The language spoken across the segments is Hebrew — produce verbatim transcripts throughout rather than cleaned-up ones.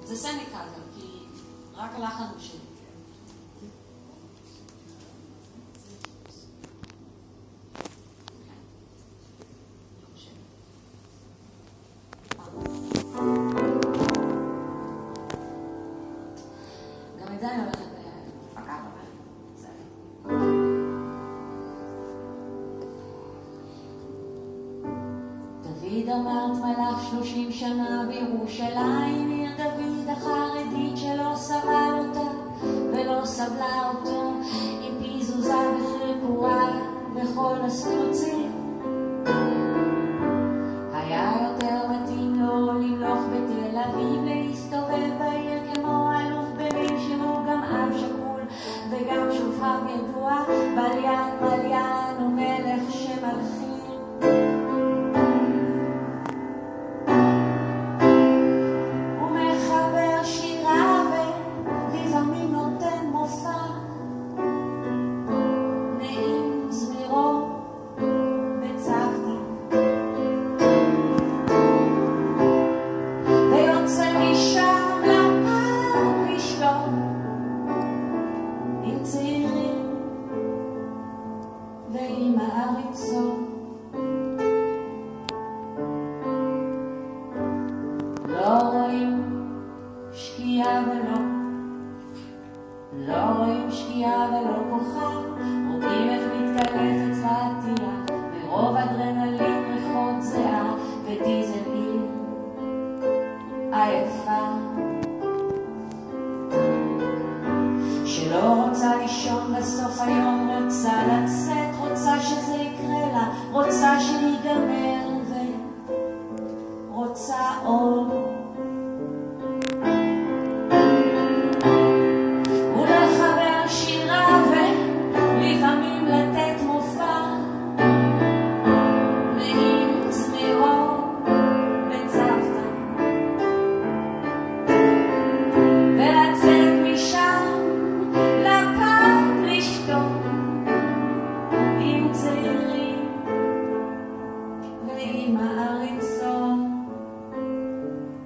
זה סניקה גם, כי רק הלחן הוא שלי. גם את זה אני הולכת לפקה, אבל זה... דוד אמרת מלך שלושים שנה בירושלים, עיר דוד החרדית שלא סבל אותה ולא סבלה אותו, עם פיזוזה וחרקורה וכל הסטוצים. היה יותר מתאים לו למלוך בתל אביב, להסתובב בעיר כמו אלוף במילואים, שהוא גם אב שכול וגם שופר ידוע, בליין מליין ומלך שמלכים.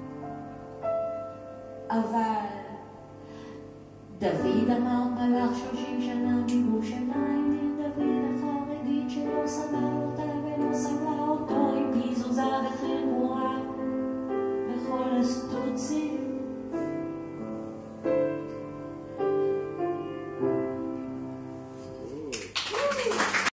דוד אמר מלך